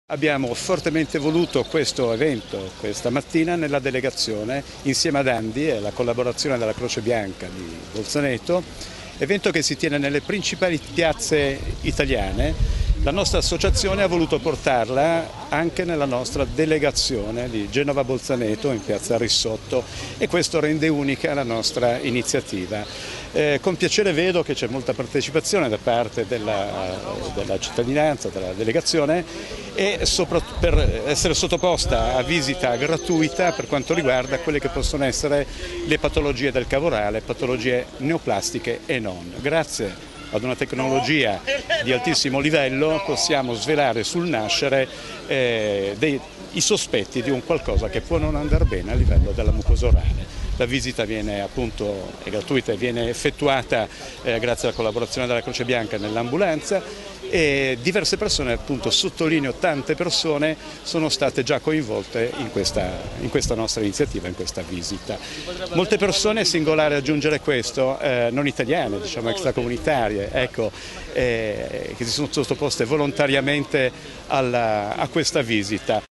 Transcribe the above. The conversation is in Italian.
Abbiamo fortemente voluto questo evento questa mattina nella delegazione insieme ad Andi e alla collaborazione della Croce Bianca di Bolzaneto, evento che si tiene nelle principali piazze italiane. La nostra associazione ha voluto portarla anche nella nostra delegazione di Genova Bolzaneto in piazza Rissotto e questo rende unica la nostra iniziativa. Con piacere vedo che c'è molta partecipazione da parte della cittadinanza, della delegazione e per essere sottoposta a visita gratuita per quanto riguarda quelle che possono essere le patologie del cavorale, patologie neoplastiche e non. Grazie ad una tecnologia di altissimo livello possiamo svelare sul nascere i sospetti di un qualcosa che può non andare bene a livello della mucosa orale. La visita viene appunto è gratuita e viene effettuata grazie alla collaborazione della Croce Bianca nell'ambulanza e diverse persone, appunto sottolineo tante persone, sono state già coinvolte in questa nostra iniziativa, in questa visita. Molte persone, è singolare aggiungere questo, non italiane, diciamo extracomunitarie, ecco, che si sono sottoposte volontariamente a questa visita.